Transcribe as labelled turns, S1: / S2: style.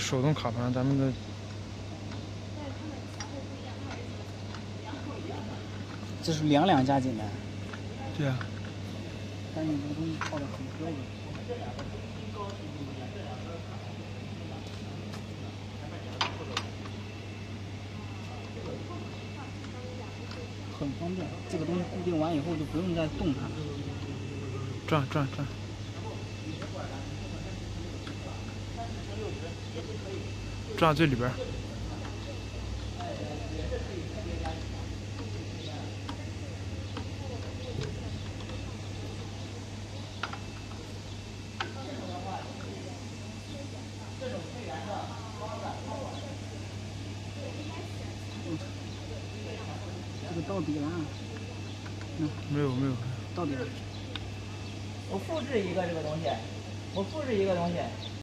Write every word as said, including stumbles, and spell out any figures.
S1: 手动卡盘，咱们的。
S2: 这是两两加简单。
S1: 对啊。
S2: 但是这个东西套的很标准。很方便，这个东西固定完以后就不用再动它了。
S1: 转转转。转最里边。
S2: 这个到底了。嗯，
S1: 没有没有。
S2: 到底了。
S3: 我复制一个这个东西，我复制一个东西。